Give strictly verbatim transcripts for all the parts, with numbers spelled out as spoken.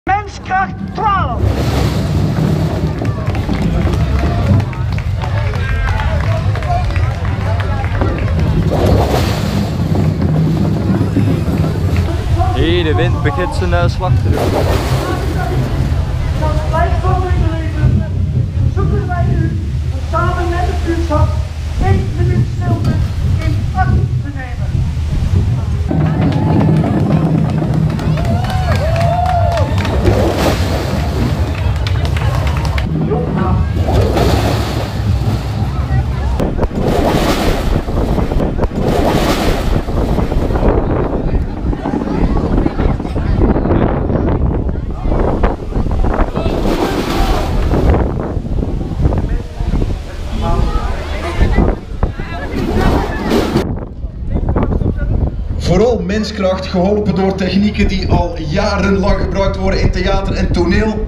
Menskracht twaalf. Hier, de wind begint zijn uh, slag te doen. Zoeken wij u samen met het buurtschap één minuut stilte in acht te nemen. Vooral menskracht, geholpen door technieken die al jarenlang gebruikt worden in theater en toneel.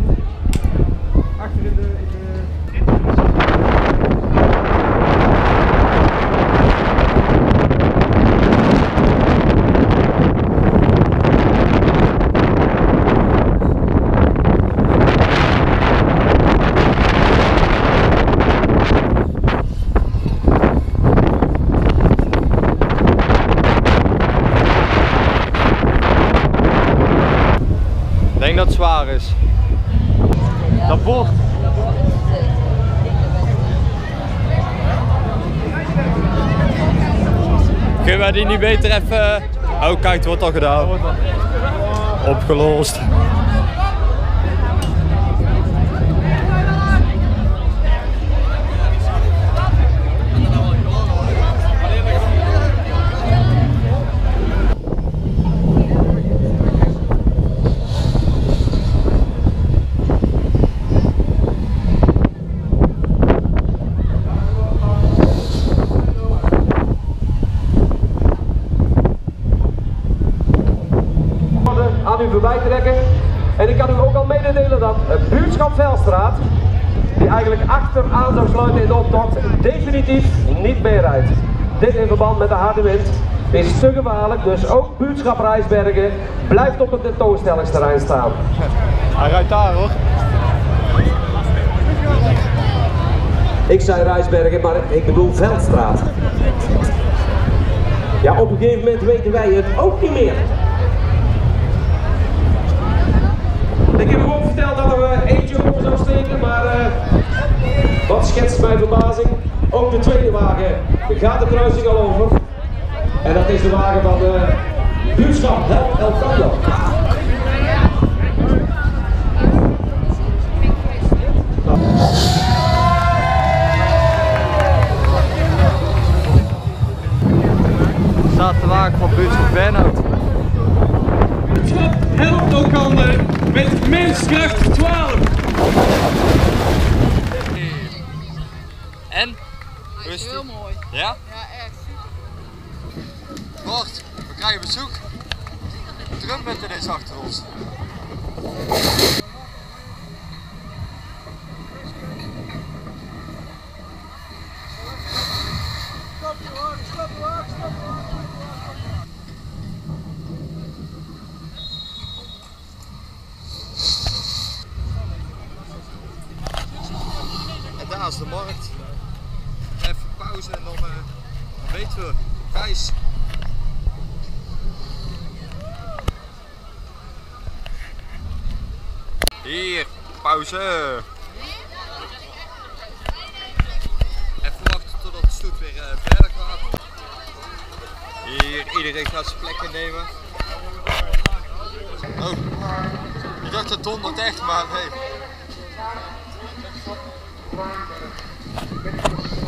Ik denk dat het zwaar is. Dat bord. Kunnen wij die niet beter even... Oh kijk, het wordt al gedaan. Opgelost. Aan u voorbij trekken. En ik kan u ook al mededelen dat het buurtschap Velstraat, die eigenlijk achteraan zou sluiten in de optocht, definitief niet meer rijdt. Dit in verband met de harde wind is te gevaarlijk, dus ook buurtschap Rijsbergen blijft op het tentoonstellingsterrein staan. Hij rijdt daar hoor. Ik zei Rijsbergen, maar ik bedoel Veldstraat. Ja, op een gegeven moment weten wij het ook niet meer. Ik heb hem ook verteld dat er uh, eentje over zou steken, maar uh, wat schetst mijn verbazing? Ook de tweede wagen gaat de kruising al over. En dat is de wagen van de uh, buurtschap Help Elkander. Staat de wagen van buurtschap Bernhout. Buurtschap Help Elkander met Menskracht twaalf. En? Hoe is het? Heel mooi. Ja? Ja, echt super. Bart, we krijgen bezoek. Drumband ineens achter ons. Stop je hoor, stop je hoor, stop je hoor. En daar is de markt. Even pauze en dan, uh, dan weten we. Gijs. Hier, pauze. Even wachten totdat de stoet weer uh, verder gaat. Hier, iedereen gaat zijn plek innemen. Oh, ik dacht dat dondert echt, maar nee.